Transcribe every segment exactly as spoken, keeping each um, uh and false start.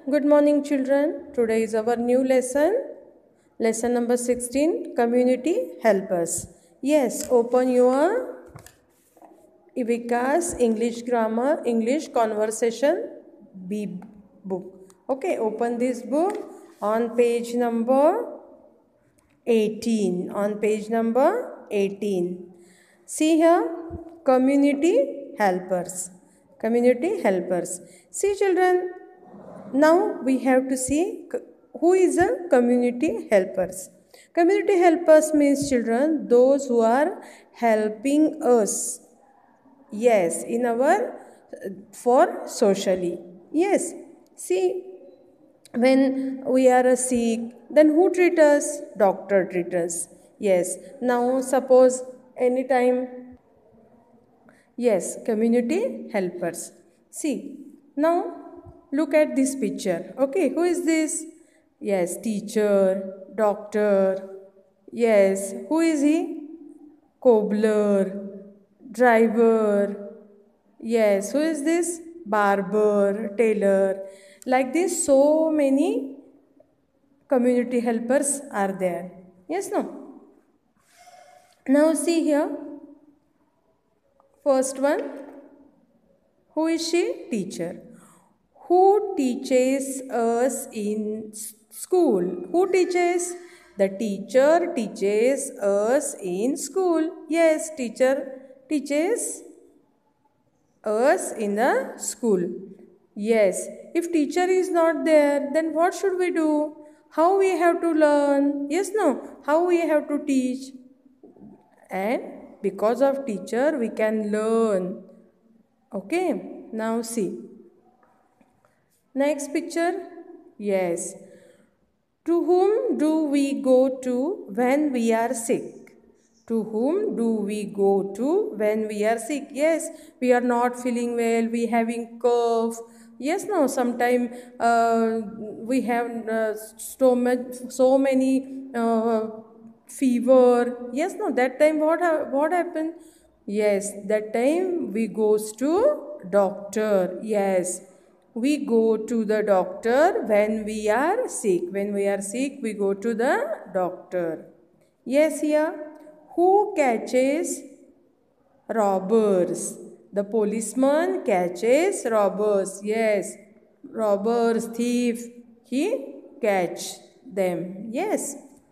Good morning, children. Today is our new lesson. Lesson number sixteen, Community Helpers. Yes, open your Ivika's English Grammar, English Conversation B book. Okay, open this book on page number eighteen. On page number eighteen. See here, Community Helpers. Community Helpers. See, children, now we have to see who is a community helpers. Community helpers means, children, those who are helping us. Yes, in our for socially. Yes. See, when we are sick, then who treat us? Doctor treat us. Yes. Now suppose anytime. Yes, community helpers. See, now look at this picture. Okay, who is this? Yes, teacher, doctor. Yes, who is he? Cobbler, driver. Yes, who is this? Barber, tailor. Like this, so many community helpers are there. Yes, no? Now see here. First one. Who is she? Teacher. Who teaches us in school? Who teaches? The teacher teaches us in school. Yes, teacher teaches us in the school. Yes, if teacher is not there, then what should we do? How we have to learn? Yes, no? How we have to teach? And because of teacher, we can learn. Okay, now see. Next picture. Yes. To whom do we go to when we are sick? To whom do we go to when we are sick? Yes, we are not feeling well, we having cough. Yes, no, sometime uh, we have uh, so, much, so many uh, fever. Yes, no, that time what, ha what happened? Yes, that time we goes to doctor. Yes. We go to the doctor when we are sick. When we are sick, we go to the doctor. Yes, here. Who catches robbers? The policeman catches robbers. Yes. Robbers, thief. He catch them. Yes.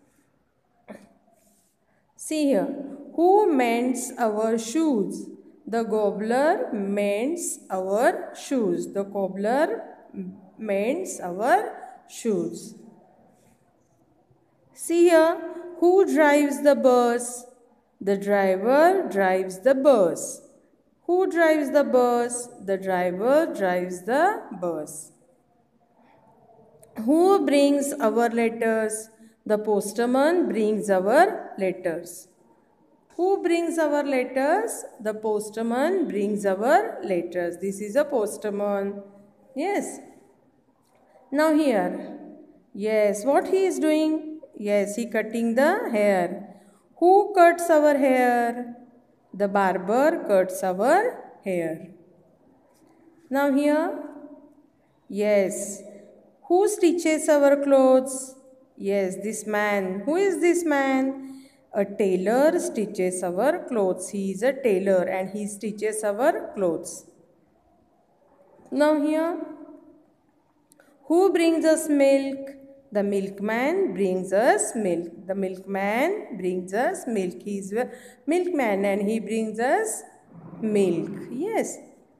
See here. Who mends our shoes? The cobbler mends our shoes. The cobbler mends our shoes. See here, who drives the bus? The driver drives the bus. Who drives the bus? The driver drives the bus. Who brings our letters? The postman brings our letters. Who brings our letters? The postman brings our letters. This is a postman. Yes. Now here. Yes. What he is doing? Yes, he cutting the hair. Who cuts our hair? The barber cuts our hair. Now here. Yes. Who stitches our clothes? Yes, this man. Who is this man? A tailor stitches our clothes. He is a tailor and he stitches our clothes. Now here, who brings us milk? The milkman brings us milk. The milkman brings us milk. He is a milkman and he brings us milk. Yes.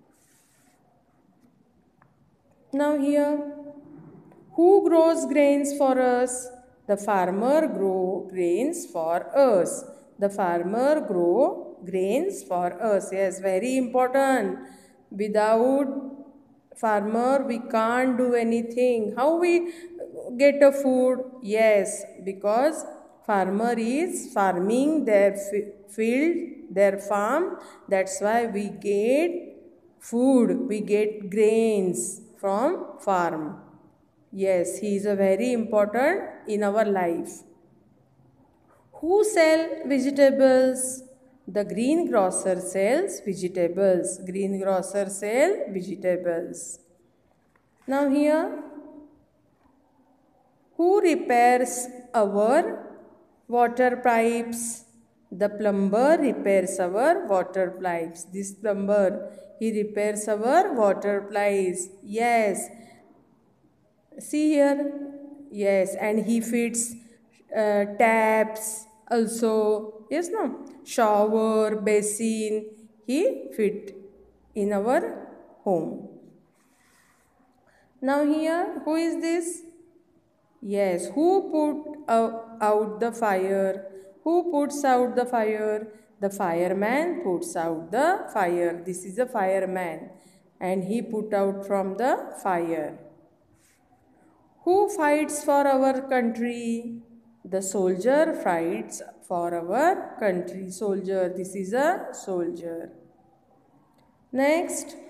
Now here, who grows grains for us? The farmer grow grains for us. The farmer grow grains for us. Yes, very important. Without farmer, we can't do anything. How we get a food? Yes, because farmer is farming their field, their farm. That's why we get food. We get grains from farm. Yes, he is a very important in our life. Who sell vegetables? The greengrocer sells vegetables. Greengrocer sell vegetables. Now here, Who repairs our water pipes? The plumber repairs our water pipes. This plumber, he repairs our water pipes. Yes. See here. Yes. And he fits uh, taps also. Yes, no? Shower, basin. He fit in our home. Now here, who is this? Yes, who put out the fire? Who puts out the fire? The fireman puts out the fire. This is a fireman and he put out from the fire. Who fights for our country? The soldier fights for our country. Soldier, this is a soldier. Next.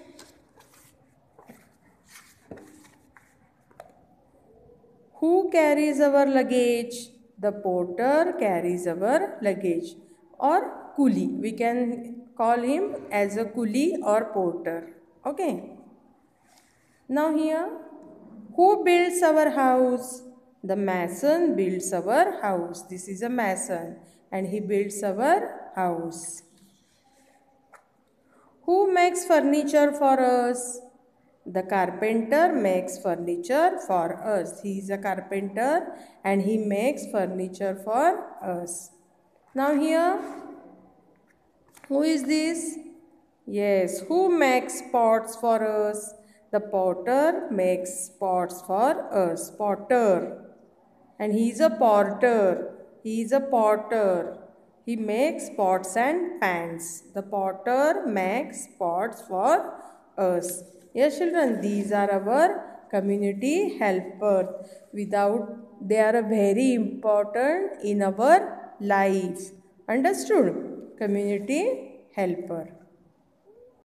Who carries our luggage? The porter carries our luggage or coolie. We can call him as a coolie or porter. Okay. Now here, who builds our house? The mason builds our house. This is a mason and he builds our house. Who makes furniture for us? The carpenter makes furniture for us. He is a carpenter and he makes furniture for us. Now here, who is this? Yes, who makes pots for us? The potter makes pots for us. Potter. And he is a porter. He is a potter. He makes pots and pans. The potter makes pots for us. Yes, children, these are our community helpers. Without, they are very important in our life. Understood? Community helper.